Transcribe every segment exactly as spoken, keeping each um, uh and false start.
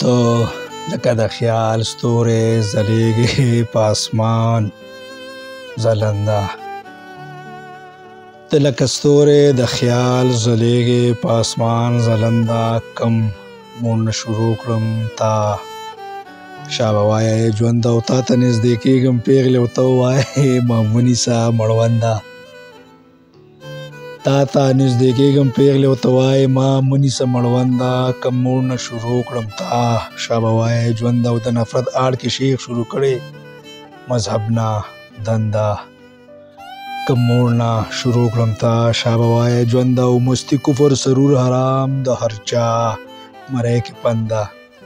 ته لکه د خیال ستوری ځلیږې په اسمان ځلنده، ته لکه ستوری د خیال ځلیږې په اسمان ځلنده، کم موړ نه شروع کړم تا شابه وایه ژونده، او تا ته نږدې کېږم پیغلې او ته ووایې ما ونیسه مړونده، تا ته نږدې کېږم پیغلې او ته وایې ما ونیسه مړونده، کم موړ نه شروع کړم تا شابه وایه ژونده، او د نفرت آړ کې شیخ شروع کړې مذهب نه دنده، کم موړ نه شروع کړم تا شابه وایه ژونده، او مستی کفر سرور حرام د هر چا مری کې پنده،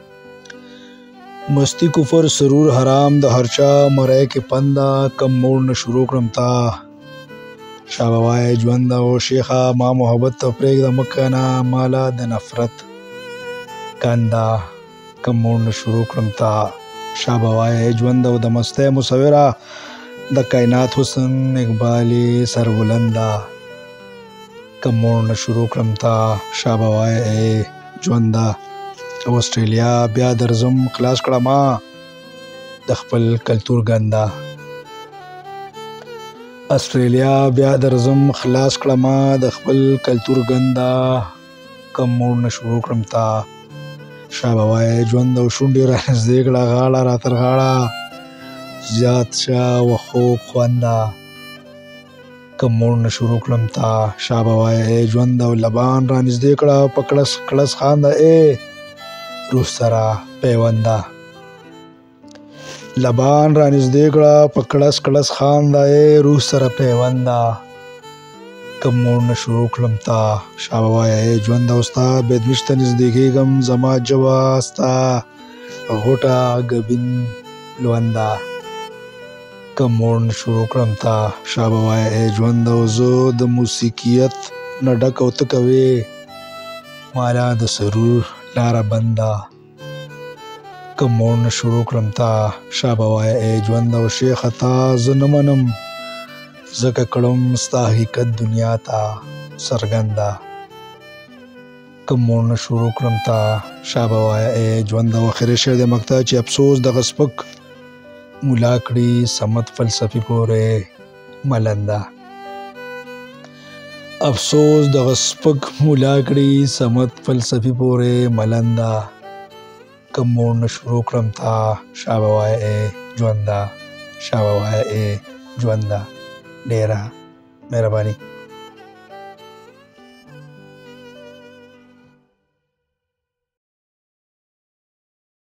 مستی کفر سرور حرام د هر چا مری کې پنده، کم موړ نه شروع کړم تا شابه وایه ژونده، او شیخه ما محبت ته پرېږده مه کنه ماله د نفرت کنده، کم موړ نه شروع کړم تا شابه وایه ژونده، او د مستی مصوره د کائنات حسن اقبال سربلنده، کم موړ نه شروع کړم تا شابه وایه ژونده، او استرالیا بیا درځم خلاص کړه ما د خپل کلتور ګنده، استرالیا بیا درځم خلاص کړه ما د خپل کلتور ګنده، کم موړ نه شروع کړم تا شابه وایه ژونده، او شونډې رانږدې کړه غاړه را تر غاړه زیات شه و خوږ خونده، کم موړ نه شروع کړم تا شابه وایه ژونده، او لبان رانږدې کړه په کړس کړس خانده ای روح سره پیونده، لبان رانږدې کړه په کړس کړس خانده ای روح سره پیونده، کم موړ نه شروع کړم تا شابه وایه ژونده، او ستا بیدمش ته نږدې کېږم زما ژبه ستا غوټه ګبین لونده، کم موړ نه شروع کړم تا شابه وایه ژونده، او زه د موسیقیت نه ډک او ته کوې مالا د سرور لاره بنده، کم موړ نه شروع کړم تا شابه وایه ژونده، او شیخه تا زه نه منم ځکه کړم ستا حقیقت دنیا ته څرګنده، کم موړ نه شروع کړم تا شابه وایه ژونده، او اخري شعر د مقطع چې افسوس دغه سپک مولا کړي صمد فلسفي پورې ملنده، افسوس دغه سپک مولا کړي صمد فلسفي پورې ملنده، کم موړ نه شروع کړم تا شابه وایه ژونده، شابه وایه ژونده، ډیره مهرباني.